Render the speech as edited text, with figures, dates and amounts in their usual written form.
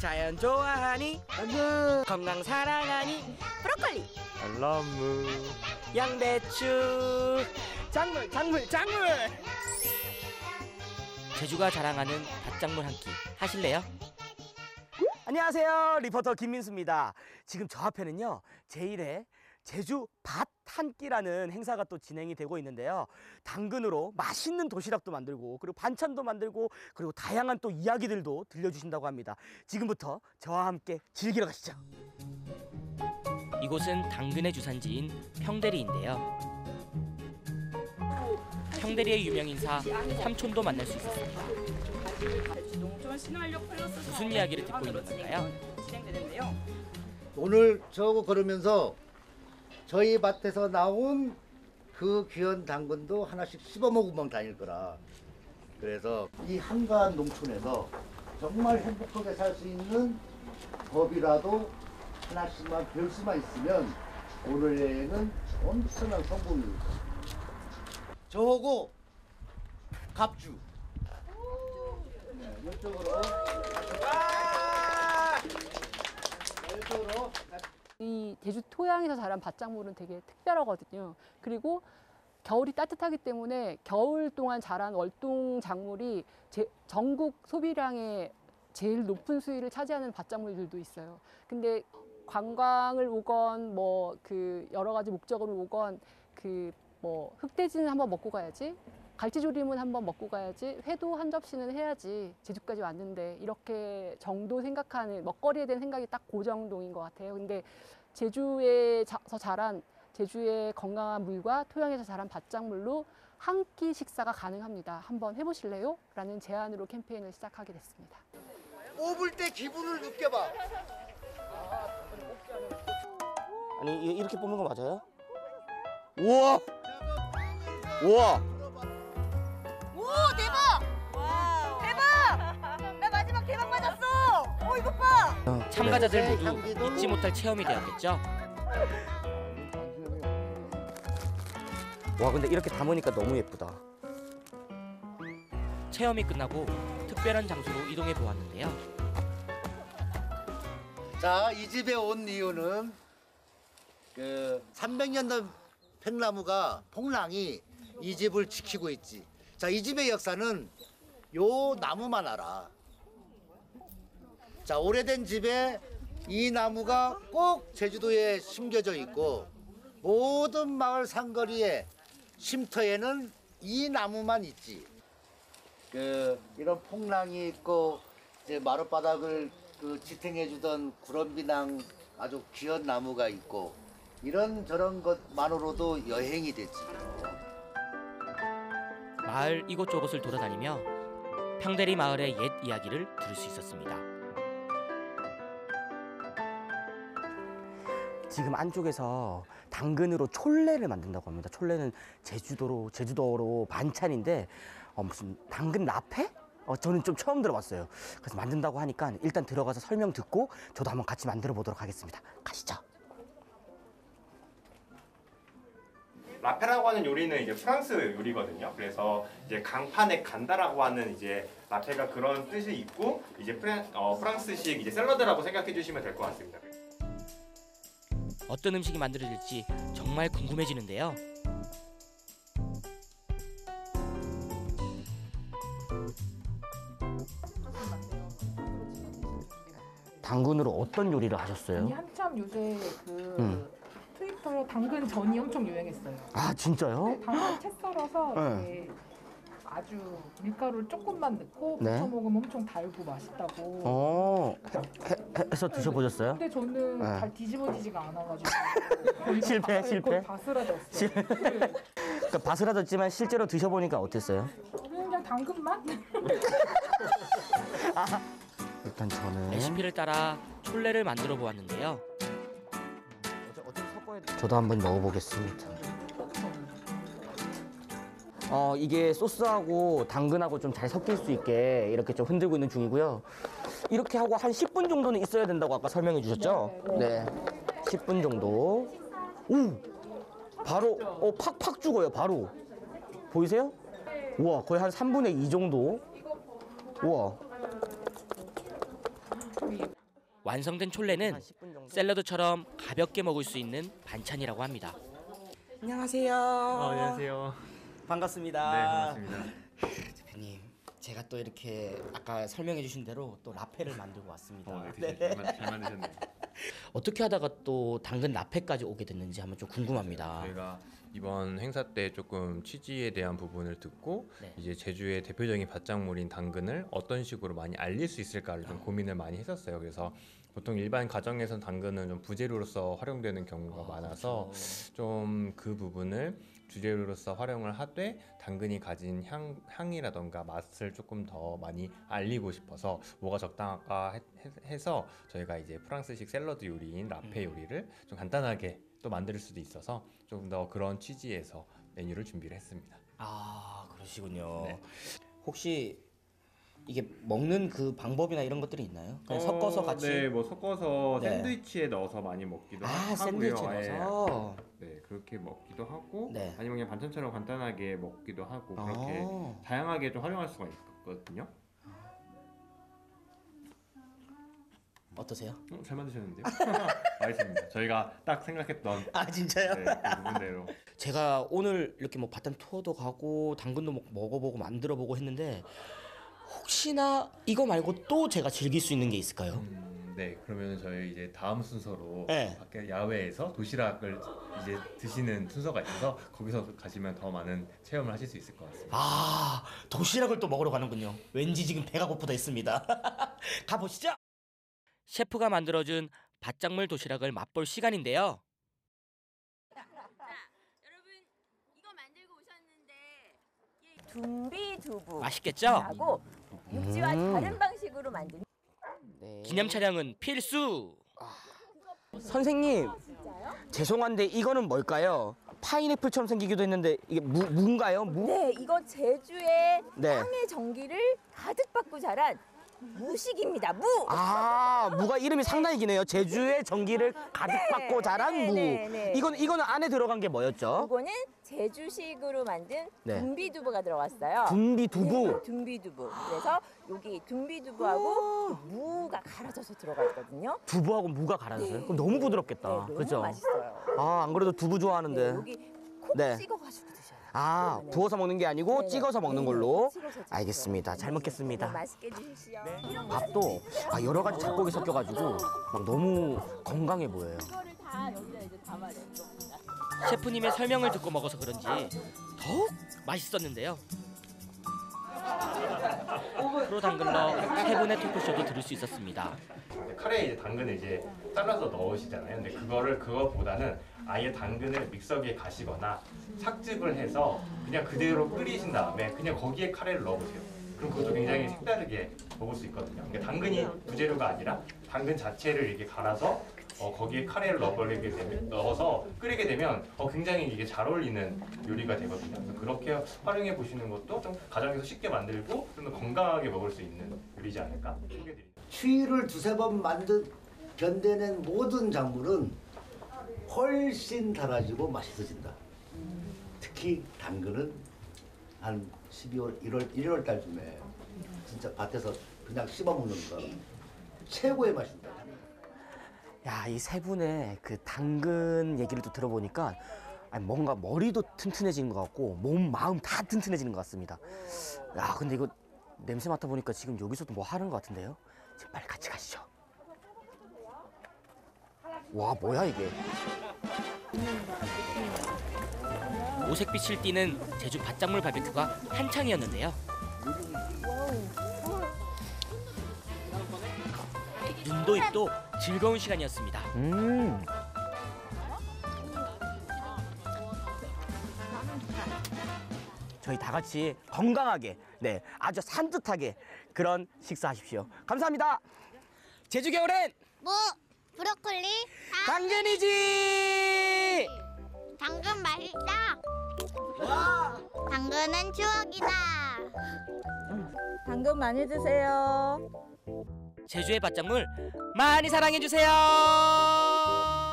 자연 좋아하니? 건강 사랑하니? 브로콜리, 알라무, 양배추, 작물. 제주가 자랑하는 밭작물 한 끼 하실래요? 안녕하세요, 리포터 김민수입니다. 지금 저 앞에는요, 제1회 제주 밭 한 끼라는 행사가 또 진행이 되고 있는데요. 당근으로 맛있는 도시락도 만들고, 그리고 반찬도 만들고, 그리고 다양한 또 이야기들도 들려주신다고 합니다. 지금부터 저와 함께 즐기러 가시죠. 이곳은 당근의 주산지인 평대리인데요. 평대리의 유명 인사 삼촌도 만날 수 있었습니다. 무슨 이야기를 듣고 있는 건가요? 오늘 저거 걸으면서 저희 밭에서 나온 그 귀한 당근도 하나씩 씹어 먹으면 다닐 거라. 그래서 이 한가한 농촌에서 정말 행복하게 살 수 있는 법이라도 하나씩만 배울 수만 있으면 오늘 여행은 엄청난 성공입니다. 저거 갑주. 네, 이쪽으로. 이쪽으로. 이 제주 토양에서 자란 밭작물은 되게 특별하거든요. 그리고 겨울이 따뜻하기 때문에 겨울 동안 자란 월동 작물이 전국 소비량의 제일 높은 수위를 차지하는 밭작물들도 있어요. 근데 관광을 오건 뭐 그 여러 가지 목적으로 오건 그 뭐 흑돼지는 한번 먹고 가야지, 갈치조림은 한번 먹고 가야지, 회도 한 접시는 해야지, 제주까지 왔는데 이렇게 정도 생각하는 먹거리에 대한 생각이 딱 그 정도인 것 같아요. 근데 제주에서 자란 제주의 건강한 물과 토양에서 자란 밭작물로 한 끼 식사가 가능합니다. 한번 해보실래요? 라는 제안으로 캠페인을 시작하게 됐습니다. 뽑을 때 기분을 느껴봐. 아니, 이렇게 뽑는 거 맞아요? 우와! 우와! 오, 대박! 와, 대박! 나 마지막 대박 맞았어! 오, 이것 봐! 참가자들 모두 잊지 못할 체험이 되었겠죠? 와, 근데 이렇게 담으니까 너무 예쁘다. 체험이 끝나고 특별한 장소로 이동해 보았는데요. 자, 이 집에 온 이유는 그 300년 된 팽나무가 폭랑이 이 집을 지키고 있지. 자, 이 집의 역사는 요 나무만 알아. 자, 오래된 집에 이 나무가 꼭 제주도에 심겨져 있고 모든 마을 상거리에 쉼터에는 이 나무만 있지. 그 이런 폭랑이 있고 이제 마룻바닥을 그 지탱해주던 구럼비낭 아주 귀한 나무가 있고 이런 저런 것만으로도 여행이 되지. 마을 이곳저곳을 돌아다니며 평대리 마을의 옛 이야기를 들을 수 있었습니다. 지금 안쪽에서 당근으로 촐레를 만든다고 합니다. 촐레는 제주도로 반찬인데 무슨 당근 라페? 저는 좀 처음 들어봤어요. 그래서 만든다고 하니까 일단 들어가서 설명 듣고 저도 한번 같이 만들어 보도록 하겠습니다. 가시죠. 라페라고 하는 요리는 이제 프랑스 요리거든요. 그래서 이제 강판에 간다라고 하는 이제 라페가 그런 뜻이 있고 이제 프랑스식 이제 샐러드라고 생각해 주시면 될 것 같습니다. 어떤 음식이 만들어질지 정말 궁금해지는데요. 당근으로 어떤 요리를 하셨어요? 아니, 한참 요새 트위터에 당근 전이 엄청 유행했어요. 아, 진짜요? 네, 당근 채 썰어서 네. 이렇게 아주 밀가루를 조금만 넣고 네. 부쳐 먹으면 엄청 달고 맛있다고. 해서 드셔보셨어요? 근데 저는 네. 잘 뒤집어지지가 않아가지고 거의 실패? 거의 바스라졌어요. 네. 그러니까 바스라졌지만 실제로 드셔보니까 어땠어요? 그냥 당근 맛? 일단 저는 레시피를 따라 촐레를 만들어 보았는데요. 저도 한번 먹어보겠습니다. 이게 소스하고 당근하고 좀 잘 섞일 수 있게 이렇게 좀 흔들고 있는 중이고요. 이렇게 하고 한 10분 정도는 있어야 된다고 아까 설명해 주셨죠? 네. 10분 정도. 오! 바로 팍팍 죽어요. 바로. 보이세요? 우와, 거의 한 3분의 2 정도. 우와. 완성된 촐레는 한 10분 정도? 샐러드처럼 가볍게 먹을 수 있는 반찬이라고 합니다. 안녕하세요. 안녕하세요. 반갑습니다. 네, 반갑습니다. 대표님, 제가 또 이렇게 아까 설명해 주신 대로 또 라페를 만들고 왔습니다. 네, 잘 만드셨네요. 어떻게 하다가 또 당근 라페까지 오게 됐는지 한번 좀 궁금합니다. 저희가 이번 행사 때 조금 취지에 대한 부분을 듣고 네. 이제 제주의 대표적인 밭작물인 당근을 어떤 식으로 많이 알릴 수 있을까를 좀 고민을 많이 했었어요. 그래서 보통 일반 가정에선 당근은 좀 부재료로서 활용되는 경우가 많아서 좀 그 부분을 주재료로서 활용을 하되 당근이 가진 향이라던가 맛을 조금 더 많이 알리고 싶어서 뭐가 적당할까 해서 저희가 이제 프랑스식 샐러드 요리인 라페 요리를 좀 간단하게 또 만들 수도 있어서 조금 더 그런 취지에서 메뉴를 준비를 했습니다. 아, 그러시군요. 네. 혹시 이게 먹는 그 방법이나 이런 것들이 있나요? 그냥 섞어서 같이? 네, 뭐 섞어서 네. 샌드위치에 넣어서 많이 먹기도 아, 하고요. 샌드위치에 넣어서? 네, 그렇게 먹기도 하고 네. 아니면 그냥 반찬처럼 간단하게 먹기도 하고 그렇게 다양하게 좀 활용할 수가 있거든요. 어떠세요? 잘 만드셨는데요? 알겠습니다. 저희가 딱 생각했던 아, 진짜요? 네, 그 부분대로. 제가 오늘 이렇게 뭐 밭단 투어도 가고 당근도 먹어보고 만들어보고 했는데 혹시나 이거 말고 또 제가 즐길 수 있는 게 있을까요? 네, 그러면 저희 이제 다음 순서로 네. 밖에 야외에서 도시락을 이제 드시는 순서가 있어서 거기서 가시면 더 많은 체험을 하실 수 있을 것 같습니다. 아, 도시락을 또 먹으러 가는군요. 왠지 지금 배가 고프다 있습니다. 가보시죠. 셰프가 만들어준 밭작물 도시락을 맛볼 시간인데요. 여러분 이거 만들고 오셨는데 둠비두부 맛있겠죠? 하고 육지와 다른 방식으로 만든 네. 기념 촬영은 필수! 선생님, 죄송한데 이거는 뭘까요? 파인애플처럼 생기기도 했는데 이게 무인가요? 무? 네, 이거 제주의 네. 땅의 전기를 가득 받고 자란 무식입니다. 무. 아, 무가 이름이 상당히 기네요. 제주의 전기를 가득 받고 자란 무. 네. 이거는 안에 들어간 게 뭐였죠? 이거는 제주식으로 만든 네. 둠비두부가 들어갔어요. 둠비두부. 네, 둠비두부. 그래서 여기 둠비두부하고 무가 갈아져서 들어가 있거든요. 두부하고 무가 갈아졌어요? 그럼 너무 부드럽겠다. 네, 너무 그죠? 맛있어요. 아, 안 그래도 두부 네, 좋아하는데. 여기 콕 네. 찍어가지고 드셔요. 아, 네. 부어서 먹는 게 아니고 네네. 찍어서 먹는 네네. 걸로. 찍어서 드세요. 알겠습니다. 잘 네, 먹겠습니다. 맛있게 드십시오. 밥도 여러 가지 잡곡이 섞여가지고 막 너무 건강해 보여요. 이거를 다 여기다 이제 담아내는 겁니다. 셰프님의 설명을 듣고 먹어서 그런지 더욱 맛있었는데요. 프로 당근러 세 분의 토크쇼도 들을 수 있었습니다. 카레에 이제 당근을 이제 잘라서 넣으시잖아요. 근데 그거보다는 아예 당근을 믹서기에 가시거나 삭즙을 해서 그냥 그대로 끓이신 다음에 그냥 거기에 카레를 넣어보세요. 그럼 그것도 굉장히 색다르게 먹을 수 있거든요. 그러니까 당근이 부재료가 아니라 당근 자체를 이렇게 갈아서 거기에 카레를 넣어서 끓이게 되면 굉장히 이게 잘 어울리는 요리가 되거든요. 그래서 그렇게 활용해 보시는 것도 좀 가정에서 쉽게 만들고 좀 더 건강하게 먹을 수 있는 요리지 않을까 소개드립니다. 추위를 두세 번 견뎌낸 모든 작물은 훨씬 달아지고 맛있어진다. 특히 당근은 한 12월, 1월 달쯤에 진짜 밭에서 그냥 씹어 먹는 거 최고의 맛입니다. 야, 이 세 분의 그 당근 얘기를 또 들어보니까 뭔가 머리도 튼튼해지는 것 같고 몸, 마음 다 튼튼해지는 것 같습니다. 야, 근데 이거 냄새 맡아보니까 지금 여기서도 뭐 하는 것 같은데요? 지금 빨리 같이 가시죠. 와, 뭐야 이게? 오색빛을 띠는 제주 밭작물 바비큐가 한창이었는데요. 눈도 입도 즐거운 시간이었습니다. 저희 다 같이 건강하게, 네, 아주 산뜻하게 그런 식사하십시오. 감사합니다. 제주 겨울엔 뭐? 브로콜리? 당근이지! 당근 맛있다. 당근은 추억이다. 당근 많이 드세요. 제주의 밭작물 많이 사랑해주세요.